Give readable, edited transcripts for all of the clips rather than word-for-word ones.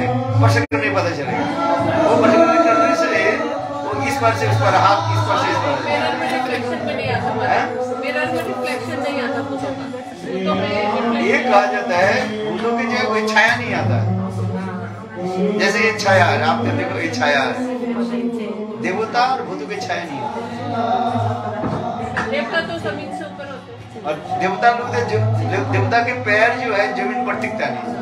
स्पर्श करने पता चलेगा। वो स्पर्श करने से वो इस पर से उस पर, हाथ इस पर से इस पर। मिरर में रिफ्लेक्शन में नहीं आता, मिरर में रिफ्लेक्शन नहीं आता भूतों का। भूतों में ये कहा जाता है भूतों की जो कोई छाया नहीं आता। जैसे ये छाया है, आप देखो ये छाया है, देवता और भूतों की छाया नहीं होती। देवता तो जमीन से ऊपर होते हैं और देवता लोग देवता के पैर जो है जमीन पर टिकता नहीं।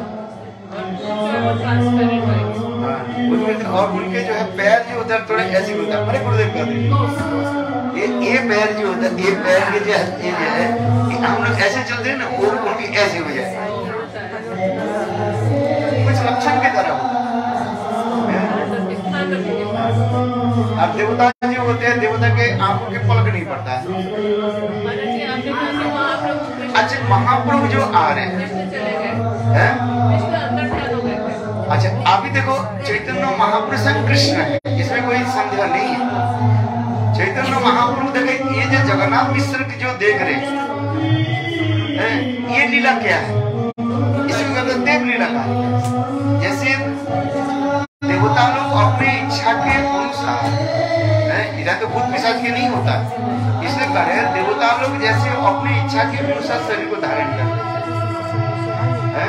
और उनके जो है पैर जो होता है थोड़े ऐसे होता है। हमारे गुरुदेव कहते हैं ये पैर जो होता है, ये पैर के जो है हम लोग ऐसे चलते हैं ना, वो उनकी ऐसे हो जाए, कुछ लक्षण की तरह होता है। अब देवता जो होते हैं, देवता के आंखों के पलक नहीं पड़ता है। अच्छा, महाप्रभु जो आ रहे हैं, अच्छा अभी देखो चैतन्य महाप्रभु कृष्ण है, इसमें कोई संदेह नहीं है। चैतन्य महाप्रभु देखे, ये जो जगन्नाथ मिश्र की जो देख रहे हैं, ये लीला क्या है? इसमें कहते हैं देव लीला का। जैसे देवता लोग अपने इच्छा के अनुसार, इधर तो भूत पिशाच के नहीं होता, इसलिए कहे देवता लोग जैसे अपनी इच्छा के अनुसार शरीर को धारण करते हैं।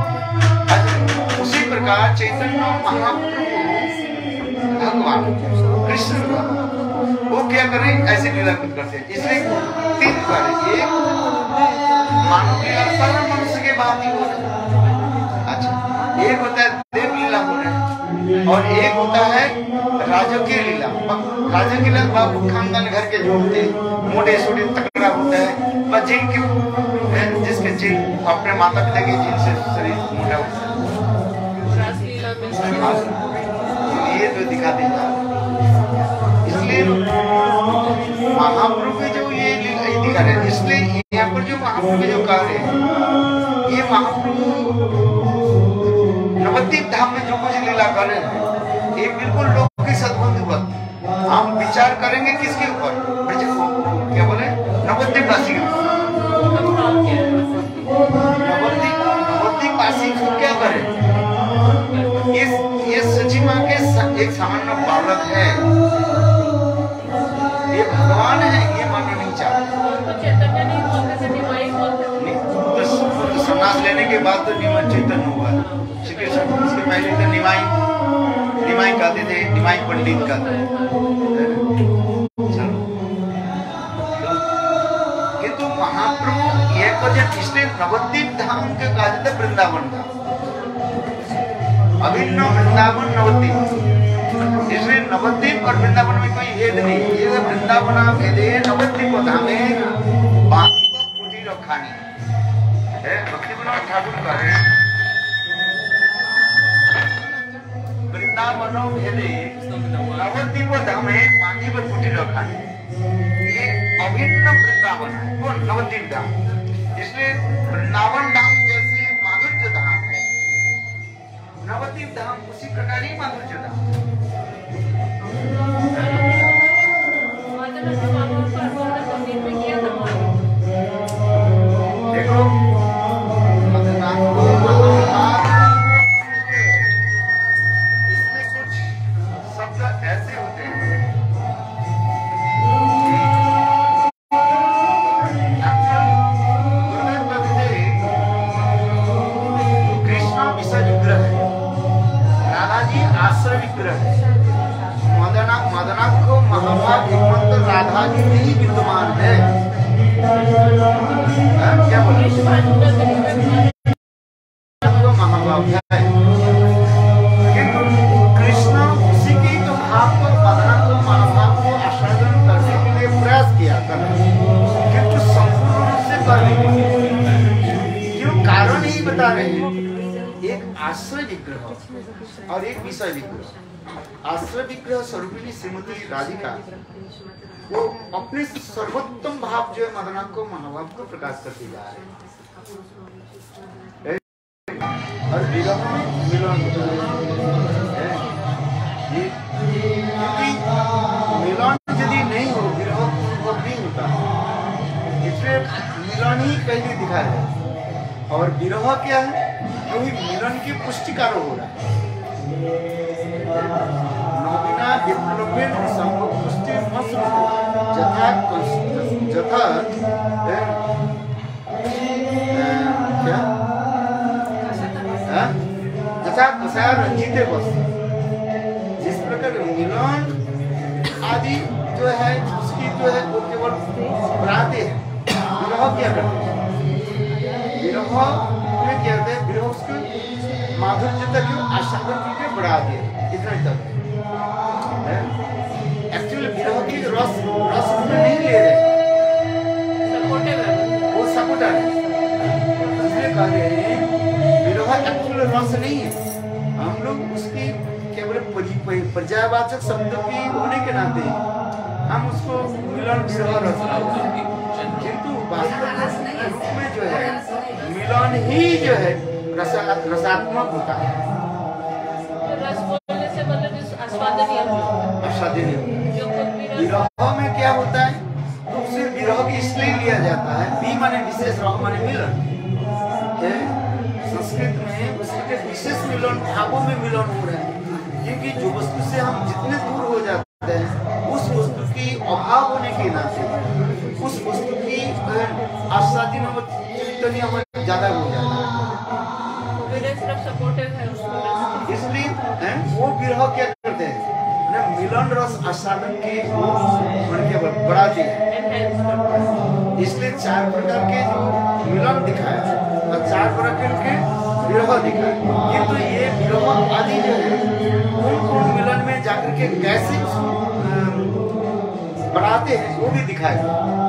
उसी प्रकार चैतन्य महाप्रभु भगवान कृष्ण वो क्या करें, ऐसे लीला करते हैं। इसलिए तीन प्रकार, एक मानव लीला सारा मनुष्य के बाद ही हो रहा है। अच्छा, एक होता है देव लीला हो रहा है, और एक होता है राजकीय लीला। राजकीय लीला बाबू खानदान घर के जो होते हैं, मोटे छोटे तगड़ा होता है, बस जिनके जिसके जिन अपने माता पिता के जिनसे शरीर मोटा होता है, ये तो दिखा देता। इसलिए महाप्रभु जो ये दिखा रहे हैं, इसलिए यहाँ पर जो महाप्रभु जो कार्य है, ये महाप्रभु नवद्वीप धाम में जो कुछ लीला कर रहे हैं, ये बिल्कुल लोग की सद्बुद्धि पर हम विचार करेंगे। किसके ऊपर? क्या बोले? नवद्वीप वासी के ऊपर। नवद्वीप वासी को क्या करें? ये सची माँ के एक सामान्य बालक है, ये भगवान है, ये मानना नहीं चाहते। तो संन्यास लेने के बाद तो निमन चैतन्य हुआ। श्री कृष्ण इसके पहले तो निमाई कहते थे, निमाई पंडित कहते थे। किंतु महाप्रभु ये वजह, इसलिए नवद्वीप धाम के कहा जाता है वृंदावन धाम, अभिन्न वृंदावन नवद्वीप। इसलिए नवद्वीप और वृंदावन में कोई भेद नहीं। ये वृंदावन भेदे नवद्वीप धामे बाकी को पूजी रखानी है। भक्ति विनोद ठाकुर कहे वृंदावन भेदे नवद्वीप धामे बाकी को पूजी रखानी, ये अभिन्न वृंदावन है, वो नवद्वीप धाम। इसलिए वृंदावन धाम जैसे माधुर्य धाम है, नवद्वीप धाम उसी प्रकार ही माधुर्य धाम। देखो इसमें कुछ शब्द ऐसे होते हैं, कृष्ण विषय विग्रह है, राधाजी आश्रय विग्रह है, मदनाको महाभाग एकमात्र राधा जी ही विद्यमान है। क्या बोले? महाभाव है, किंतु कृष्ण उसी की तो भाव को, मदनाको महाभाव को आस्वादन करने के लिए प्रयास किया था, किंतु संपूर्ण रूप से कर नहीं। क्यों? कारण ही बता रहे हैं, एक आश्रय विग्रह और एक विषय विग्रह। आश्रय विग्रह स्वरूपिणी श्रीमती राधिका वो अपने सर्वोत्तम भाव जो है मदनाको महाभाव को प्रकाश करते जा रहे हैं। और विरह मिलन, मिलन यदि नहीं हो, विरह पूर्वक नहीं होता, इसलिए मिलन ही पहले दिखा है। और विरह क्या है? जो ही मिलन की पुष्टि कार्य हो रहा है। नवीना विप्लवेन संपुष्टि मस्म जथा जथा क्या जथा कसाय रंजीते बस। जिस प्रकार मिलन आदि जो है उसकी जो है वो केवल बढ़ाते हैं। विरह क्या करते हैं? विरह में क्या करते हैं? विरह उसको माधुर्यता की आस्वादन करके बढ़ाते हैं। इतना ही तक है। एक्चुअली विरह की रस उसमें नहीं ले रहे, वो सपोर्टर है। इसलिए कह रहे हैं विरह एक्चुअली रस नहीं है। हम लोग उसकी केवल पर्यायवाचक शब्द की होने के नाते हम उसको मिलन विरह रस, किंतु वास्तव में जो है मिलन ही जो है रसात्मक होता है। रस बोलने से मतलब आस्वादनीय विरह में क्या होता है? तो उसे विरह की इसलिए लिया जाता है, बी माने विशेष, रह माने मिलन। संस्कृत में उसके विशेष मिलन, भावों में मिलन हो रहा है। क्योंकि जो वस्तु से हम जितने दूर हो जाते हैं उस वस्तु की अभाव होने के नाते उस वस्तु की आस्वादन हमें ज्यादा हो जाता है। इसलिए वो विरह क्या करते हैं? मिलन रस आस्वादन के बढ़ाते हैं। इसलिए 4 प्रकार के जो मिलन दिखाया और 4 प्रकार के विरह दिखाया। किंतु ये विरह आदि जो है कौन मिलन में जाकर के कैसे उसको बढ़ाते हैं वो भी दिखाया।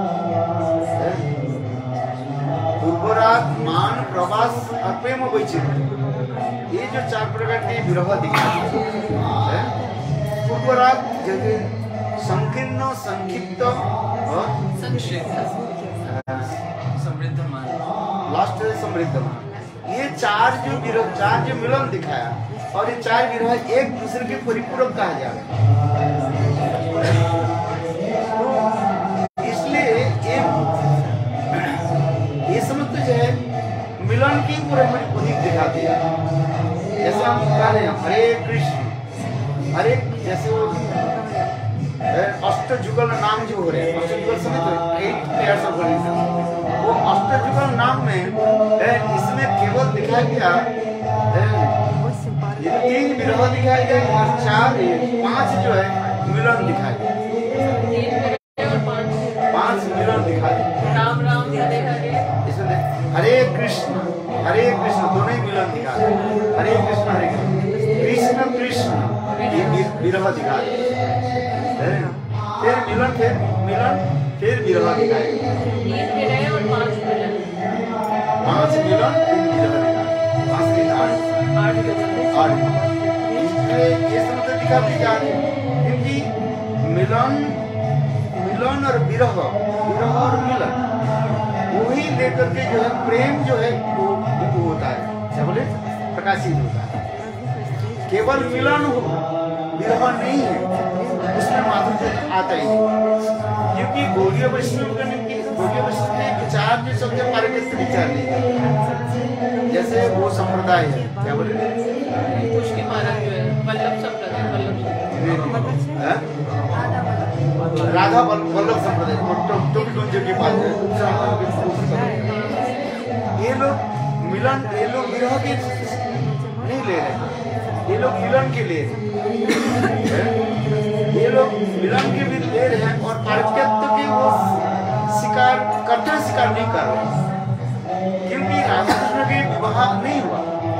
पूर्वराग, मान, प्रवास और प्रेम वैचित्र्य, ये जो 4 प्रकार के विरह दिखाते हैं। पूर्वराग जगह संकीर्ण, संक्षिप्त और समृद्ध मान, लास्ट है समृद्ध मान। ये 4 जो मिलन दिखाया और ये 4 विरह एक दूसरे के परिपूरक कहा जा रहा है। तो इसलिए ये समझ तो जो है मिलन की पूरे अधिक दिखाते हैं। जैसे हम कह रहे हैं हरे कृष्ण, हरे जैसे वो अष्टजुगल नाम जो हो रहे हैं, अष्टजुगल समझ तो 8 पेयर्स ऑफ रिलीजन, वो अष्टजुगल नाम में इसमें केवल दिखाया गया 3 विरह दिखाया गया और 5 जो है मिलन दिखाया गया। 5 मिलन दिखाया गया। राम राम हरे हरे, इसमें हरे कृष्ण दोनों ही मिलन दिखाया। हरे कृष्ण कृष्ण कृष्ण ये विरह दिखाया। फिर मिलन फिर विरह दिखाया। 3 विरह और 5 मिलन, 5 मिलन 3 विरह दिखाया। 5 के 8 ये सब तो दिखाते जा रहे हैं। क्योंकि मिलन और विरह और मिलन वही लेकर के जो है प्रेम जो है वो होता है, क्या बोले, प्रकाशित होता है। केवल मिलन हो विरह नहीं है, उसमें माधुर्य आता ही नहीं। क्योंकि गौड़ीय वैष्णव ने विचार जो शब्द पारकस्य विचार नहीं है। जैसे वो संप्रदाय है, क्या बोले, उसकी महाराज जो है वल्लभ संप्रदाय, राधा वल्लभ संप्रदाय टोपी के पास है। ये लोग विरह के नहीं ले रहे, ये लोग मिलन के लिए ये लोग मिलन के भी ले रहे हैं और पारकत्व के वो स्वीकार नहीं कर रहे, क्योंकि राधा कृष्ण के विवाह नहीं हुआ,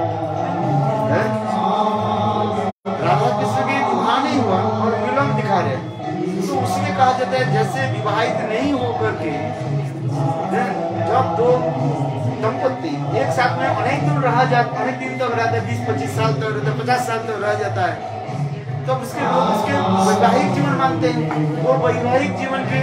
राधा कृष्ण के विवाह नहीं हुआ और मिलन दिखा रहे। तो उसमें कहा जाता है जैसे विवाहित नहीं होकर के जब 2 दंपत्ति एक साथ में अनेक दिन रहा जाता, अनेक दिन तक रहता है, 20-25 साल तक रहता है, 50 साल तक रह जाता है, तो उसके लोग उसके वैवाहिक जीवन मानते हैं। वो वैवाहिक जीवन के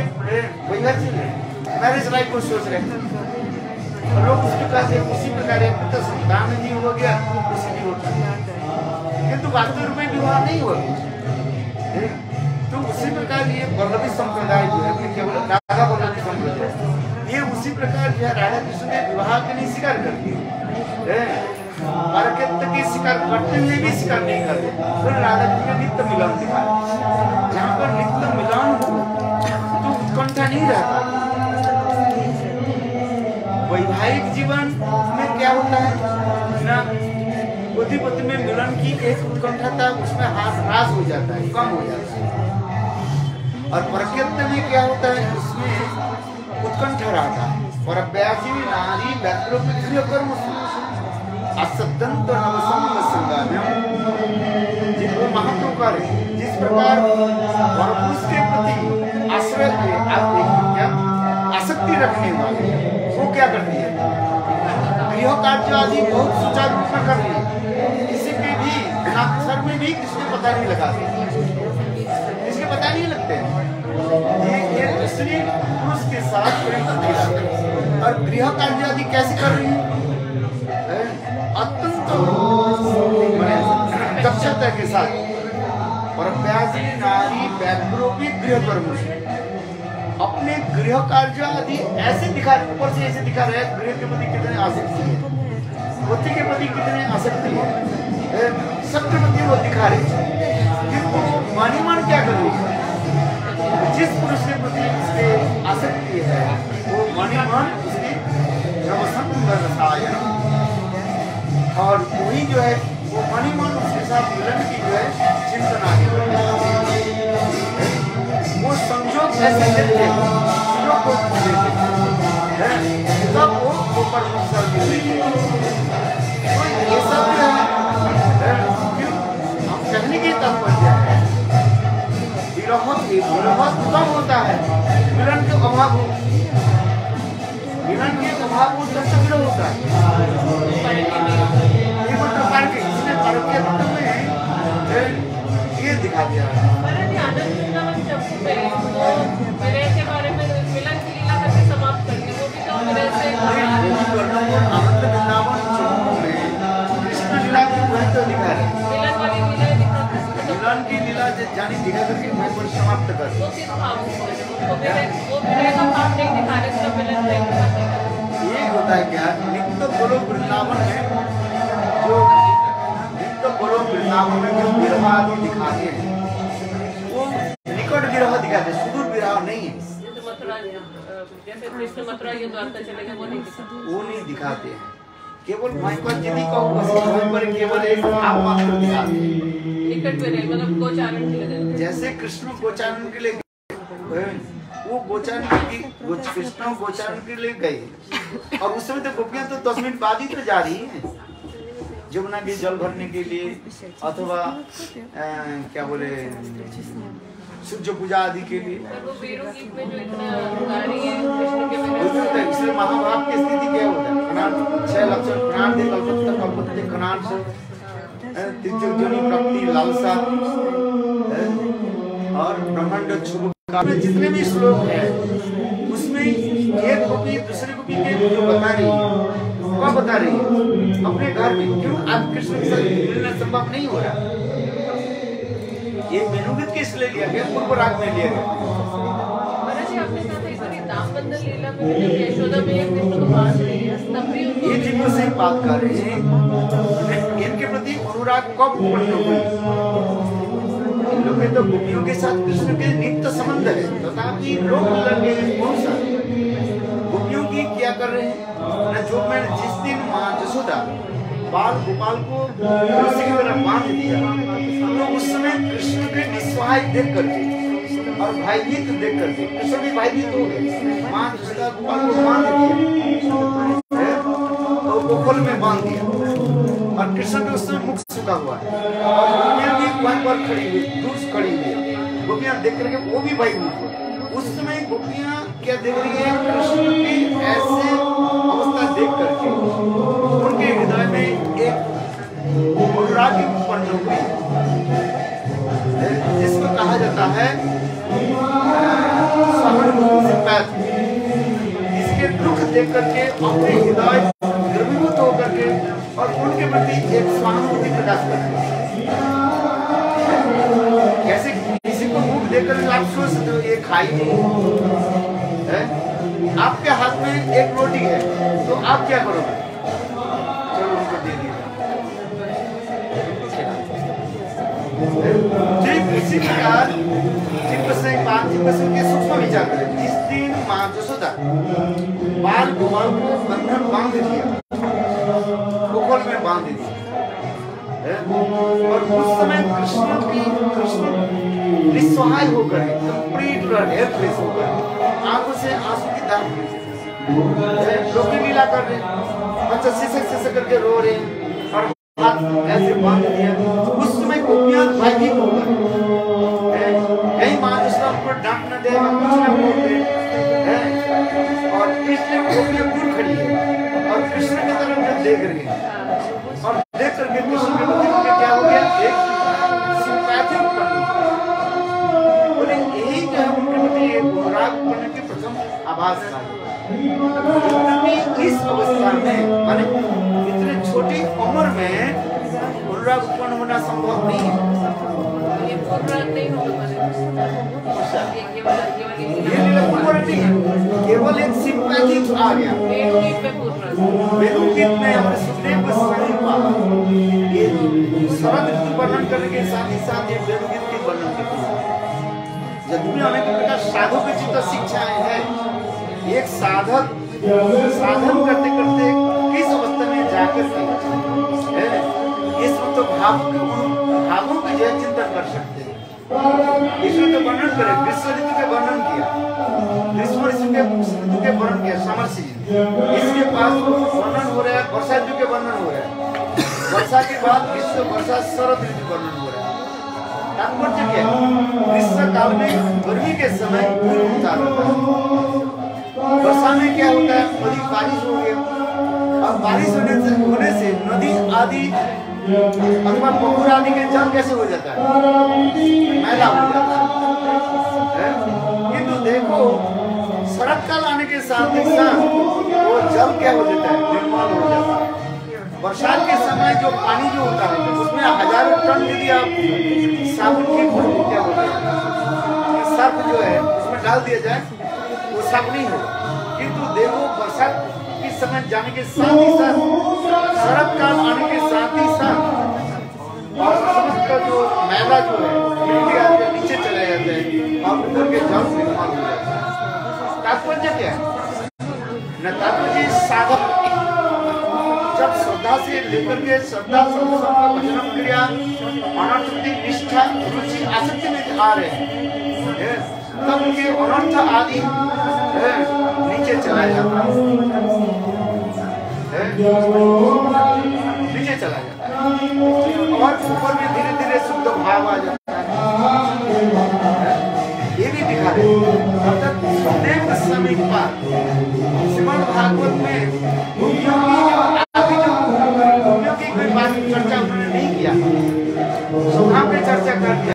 मैरिज लाइफ को सोच रहे हैं और लोग उसके कहते हैं उसी प्रकार तो संतान नहीं हो गया उसी भी होता है, किंतु वास्तविक में विवाह नहीं हुआ। तो उसी प्रकार ये वल्लभी संप्रदाय जो है केवल राधा वल्लभी संप्रदाय, ये उसी प्रकार जो है राधा कृष्ण के विवाह के लिए स्वीकार करती है। प्रकृति की शिकार करते हुए भी शिकार नहीं करते। तो राधा कृष्ण का नित्य मिलन दिखाया। जहाँ पर नित्य मिलन हो तो उत्कंठा नहीं रहता। वैवाहिक जीवन में क्या होता है ना, पति पत्नी में मिलन की एक उत्कंठा उसमें ह्रास हो जाता है, कम हो जाता है। और प्रकृति में क्या होता है, उसमें उत्कंठा रहता है। और अभ्यासी नारी व्याघ्र कर्म असदंत नवसंग संगाम्यम, जिनको महत्व करे, जिस प्रकार पुरुष के प्रति आश्रय क्या आसक्ति रखने वाले वो क्या करती है, गृह कार्य आदि बहुत सुचारू रूप में करती है। किसी के भी अक्षर में भी किसी पता नहीं लगाते, इसके पता नहीं लगते। ये इसलिए पुरुष के साथ और गृह कार्य आदि कैसे कर रही है, अत्यंत दक्षता के साथ। और अभ्यासी नारी व्याघ्रो भी गृह कर्म, अपने गृह कार्य आदि ऐसे दिखा, ऊपर से ऐसे दिखा रहे हैं गृह के प्रति कितने आसक्ति है, पति के प्रति कितने आसक्ति है, सबके प्रति वो दिखा रहे हैं। मानी मान क्या कर रही है, जिस पुरुष के प्रति इसके आसक्ति है वो मानी मान उसकी रसायन, और वही जो है वो मानी मान उसके साथ मिलन की जो है चिंतना वो संजोग ऐसे देते हैं, तब वो परमेश्वर मिल रही है। तो ये सब जो है हम कहने की तात्पर्य है, विरह कब होता है, मिलन के अभाव हो, मिलन के अभाव हो तब तक विरह होता है। ये प्रकार के इसने परके में ये दिखा दिया है। के बारे में मिलन की लीला करके समाप्त कर दी, वो भी तो मिलन से कृष्ण लीला की वही तो दिखा रहे, मिलन वाली लीला दिखा, मिलन की लीला जानी दिखा करके वहीं पर समाप्त कर वो किस भाव वो मिलन का भाव नहीं दिखा रहे, उसका मिलन नहीं दिखाते। ये होता है क्या, नित्य बोलो वृंदावन में जो नित्य बोलो वृंदावन में जो विरह आदि दिखाते हैं वो निकट विरह दिखाते, सुदूर विरह नहीं है। जैसे कृष्ण मथुरा ये द्वारका चले गए, वो नहीं दिखाते हैं। केवल वहीं पर यदि वहीं पर केवल एक भाव मात्र दिखाते हैं, निकट विरह मतलब गोचारण के लिए। जैसे कृष्ण गोचारण के लिए वो कृष्ण गोचारण के लिए गए, और उस समय तो गोपियां तो 10 मिनट बाद ही तो जा रही है जमुना के जल भरने के लिए, अथवा क्या बोले सूर्य पूजा आदि के लिए। इसलिए महाभारत की स्थिति क्या होता है, 6 लक्षण प्राण दे कल्पते कनान से त्रिजोनी प्राप्ति लालसा और ब्रह्मांड शुभ में जितने भी श्लोक है उसमें एक गोपी दूसरे गोपी के जो बता रही है, क्या बता रही है, अपने घर में क्यों आज कृष्ण के साथ मिलना संभव नहीं हो रहा। ये मेनुगीत किस लिए लिया गया, पूर्व राग में लिया गया। ये जिनको से बात कर रहे हैं, इनके प्रति अनुराग कब उत्पन्न हुई, इन लोग तो गोपियों के साथ कृष्ण के नित्य संबंध है, तथापि लोग लगे कौन सा गोपियों की क्या कर रहे हैं, जो मैं जिस दिन माँ जसोदा बाल गोपाल को रस्सी की तरह बांध दिया, तो उस समय कृष्ण के निस्सहाय देख करके और भयभीत देख करके कृष्ण भी भयभीत हो गए, माँ जसोदा गोपाल को बांध दिया तो गोकुल में बांध दिया, और कृष्ण के उस समय मुख सूखा हुआ है, और गोपियां भी वहीं पर खड़ी हुई, दूर से खड़ी हुई, गोपियां देख करके वो भी भयभीत हुई। उस समय गोपियां क्या देख रही है, कृष्ण की ऐसे अवस्था देख करके उनके हृदय में एक अनुराग उत्पन्न हो गई, जिसको कहा जाता है इसके दुख देख करके अपने हृदय द्रवीभूत होकर के और उनके प्रति एक सहानुभूति प्रकाश करते हैं। कैसे किसी को मुख देकर आप सोच सकते हो ये खाई नहीं है, आपके हाथ में एक रोटी है तो आप क्या करोगे, चलो उनको दे दिया, ठीक इसी प्रकार के सूक्ष्म विचार करें। जिस दिन माँ यशोदा बाल गोपाल को बंधन बांध दिया, गोकुल में बांध दिया, और उस समय कृष्ण निस्सहाय होकर कंप्लीट हेल्पलेस होकर आंखों से आंसू की धार लोग लीला कर रहे, बच्चा सिसक करके रो रहे और हाथ ऐसे बांध दिया। उस समय गोपियां भयभीत हो गई, कहीं माँ दूसरा ऊपर डांट न दे, कुछ न बोल दे, और इसलिए गोपियां दूर खड़ी है और कृष्ण की तरफ जब देख रही है और देख करके कृष्ण के प्रति क्या हो गया, एक सिंपैथी उत्पन्न बोले यही जो है उनके प्रति एक अनुराग उत्पन्न की प्रथम आभास था। इस अवस्था में माने इतने छोटी उम्र में अनुराग उत्पन्न होना संभव नहीं है। ये अनुराग नहीं होगा, केवल एक सिंपैथी आ गया। वेदोगीत में हमारे सुखदेव गोस्वामी ये शरद ऋतु वर्णन करने के साथ ही साथ ये वेदोगीत के वर्णन करते हैं। जब भी अनेक प्रकार साधु की चित्त शिक्षाएं हैं, एक साधक साधन करते करते किस अवस्था में जाकर के इस तो भावों का जो चिंतन कर सकते हैं। इसमें तो वर्णन करें, ग्रीष्म ऋतु के वर्णन किया, ग्रीष्म ऋतु के वर्णन किया सामर्थ्य जी। इसके पास वर्णन हो रहा है वर्षा ऋतु के वर्णन हो रहा है, वर्षा के बाद वर्षा शरद ऋतु वर्णन हो रहा है। तात्पर्य क्या है, ग्रीष्म काल में गर्मी के समय पूर्व उतार होता है, वर्षा में क्या होता है, अधिक बारिश हो गया और बारिश होने से नदी आदि अथवा पोखर आदि के जल कैसे हो जाता है, मैला हो जाता है। किंतु देखो शरद काल आने के साथ ही साथ वो जल क्या हो जाता है, निर्मल हो जाता है। बरसात के समय जो पानी जो होता है उसमें हजारों टन यदि आप साबुन की क्या होता है सर्फ जो है उसमें डाल दिया जाए वो साफ नहीं हो। किंतु देखो बरसात के समय जाने के साथ ही साथ शरद काल आने के साथ ही साथ और समस्त जो मैला जो है मिट्टी नीचे चला जाता है और ऊपर के जल निर्माण हो जाता है। तात्पर्य क्या है न, तात्पर्य साधक जब श्रद्धा से लेकर के श्रद्धा संकल्प भजन क्रिया अनर्थ निष्ठा रुचि आसक्ति में आ रहे हैं, तब उनके अनर्थ आदि नीचे चला जाता है, नीचे चला जाता है और ऊपर में धीरे धीरे शुद्ध भाव आ जाता है। ये भी दिखा रहे अर्थात सुखदेव गोस्वामी पाद श्रीमद् भागवत में गोपियों की कोई बात चर्चा उन्होंने नहीं किया, स्वभाव पे चर्चा कर दिया।